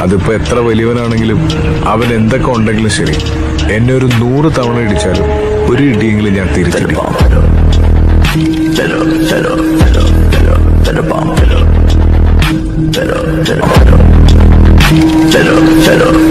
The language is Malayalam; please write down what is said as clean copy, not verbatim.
അതിപ്പോ എത്ര വലിയവനാണെങ്കിലും അവൻ എന്തൊക്കെ ഉണ്ടെങ്കിലും ശരി, എന്നെ ഒരു 100 തവണ ഇടിച്ചാലും ഒരു ഇടിയെങ്കിലും ഞാൻ തിരിച്ചടിക്കും. Chalo.